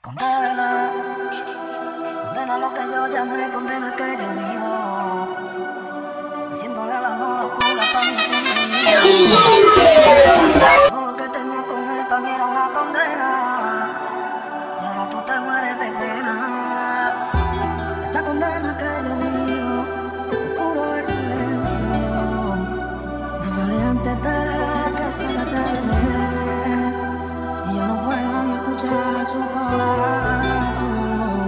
Condena, condena lo que yo llamé, condena que yo vivo, haciéndole al amor locura para mi vida. Todo lo que tenía con él para mí era una condena, y ahora tú te mueres de pena. Esta condena que yo vivo, oscuro el silencio, me sale antes de que se la tarde, y yo no puedo ni escuchar su corazón.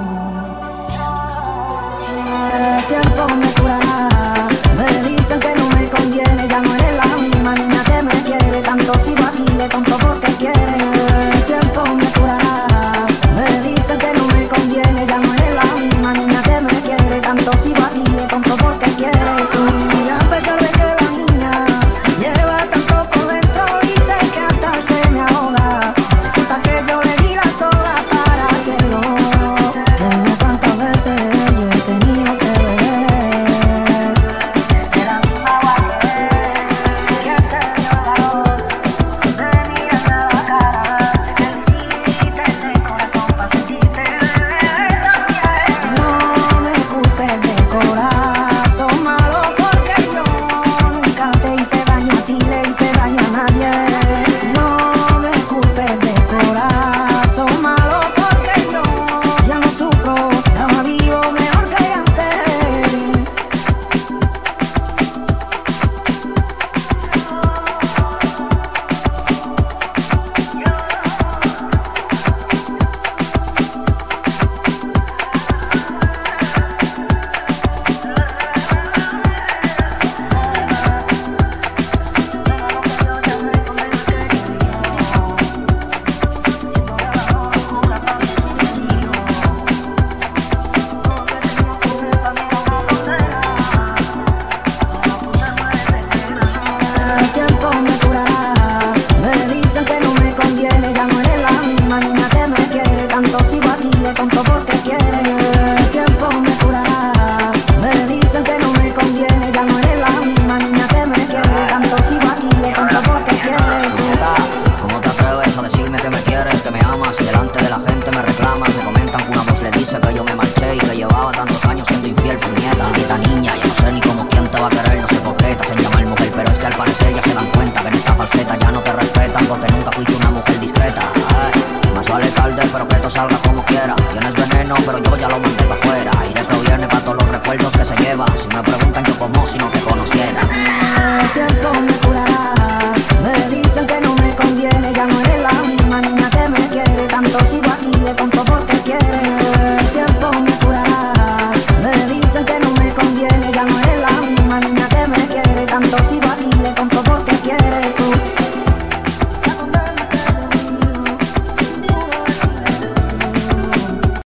El tiempo me curará, me dicen que no me conviene, ya no eres la misma niña que me quiere, tanto sigo aquí de tonto porque quiere. El tiempo me curará, me dicen que no me conviene, ya no eres la misma niña que me quiere, tanto sigo aquí de tonto porque quiere. Y a pesar de que la niña lleva tanto por dentro, dice que hasta se me ahoga, resulta que yo le di la soga para hacerlo. Dime cuántas veces yo he tenido que beber de la misma agua que te dio valor de mirarme a la cara, sé que lo hiciste de corazón para sentirte también. No me culpes de corazón malo, porque yo nunca te hice daño a ti, le hice daño a nadie. No me culpes de corazón malo, porque yo ya no sufro, ahora vivo mejor que antes. El tiempo me curará, me dicen que no me conviene, ya no eres la misma niña que me quiere, tanto sigo aquí de tonto porque quiere. El tiempo me curará, me dicen que no me conviene, ya no eres la misma niña que me quiere, tanto sigo aquí de tonto porque quiere. Puñeta, ¿cómo te atreves a decirme que me quieres, que me amas y delante de la gente me reclamas? Me comentan que una voz le dice que yo me marché y que llevaba tantos años siendo infiel, puñeta. Maldita niña, ya no sé ni cómo quién te va a querer, no sé por qué te hacen llamar mujer, pero es que al parecer ya se dan cuenta que en esta falseta ya no te respetan porque nunca fuiste una mujer discreta. Más vale tarde, pero que esto salga como quiera. Tienes veneno, pero yo ya lo mandé para afuera. Aire que viene para todos los recuerdos que se lleva. Si me preguntan yo como si no te conociera. El tiempo me curará, me dicen que no me conviene, ya no eres la misma niña que me quiere, tanto sigo aquí de tonto porque quiere. El tiempo me curará, me dicen que no me conviene, ya no eres la misma niña que me quiere, tanto sigo